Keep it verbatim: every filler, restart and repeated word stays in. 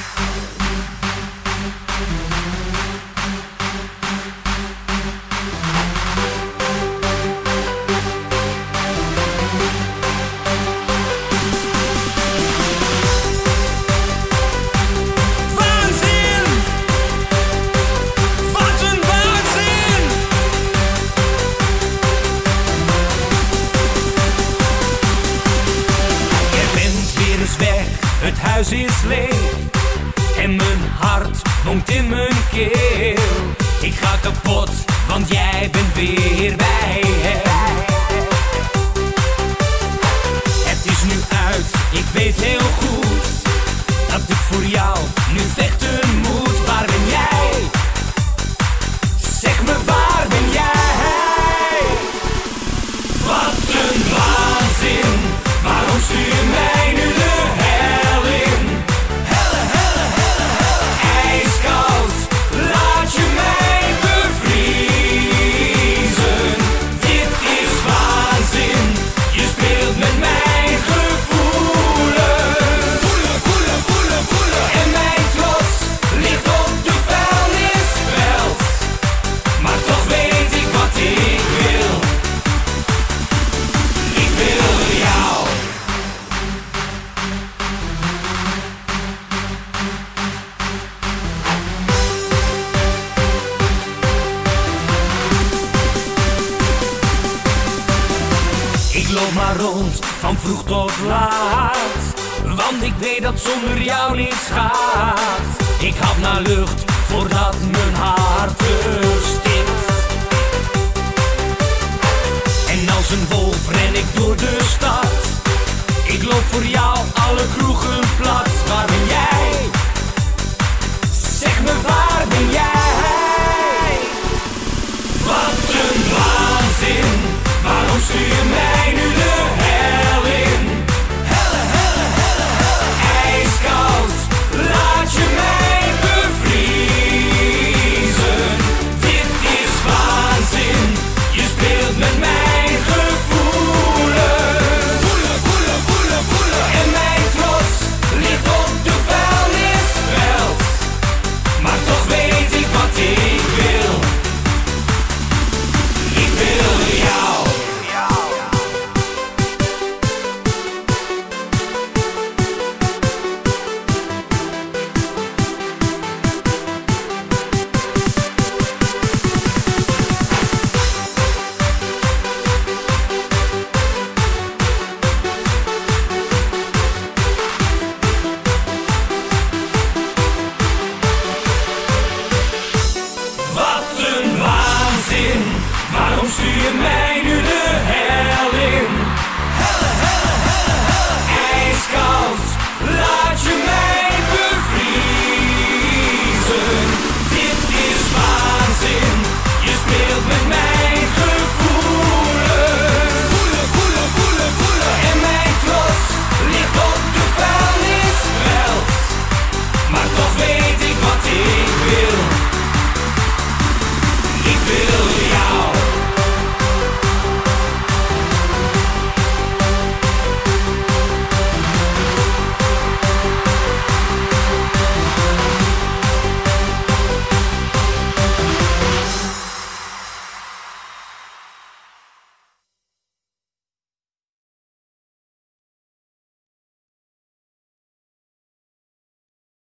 Het huis is leeg en mijn hart bonkt in mijn keel. Ik ga kapot, want jij bent weer bij hem. Het is nu uit, ik weet heel goed dat ik voor jou nu vechten moet. Waar ben jij? Zeg me, waar ben jij? Wat een waanzin, waarom stuur je mij nu de hel in? Helle, helle, helle, helle, ijskoud, laat je mij bevriezen. Dit is waanzin, je speelt met mijn gevoelens. Voelen, voelen, voelen, voelen, en mijn trots ligt op de vuilnisbelt. Maar toch weet ik wat ik wil. Ik wil jou. Ik loop maar rond, van vroeg tot laat, want ik weet dat zonder jou niets gaat. Ik hap naar lucht, voordat mijn hart verstikt. En als een wolf ren ik door de stad. Ik loop voor jou alle kroegen plat. Waar ben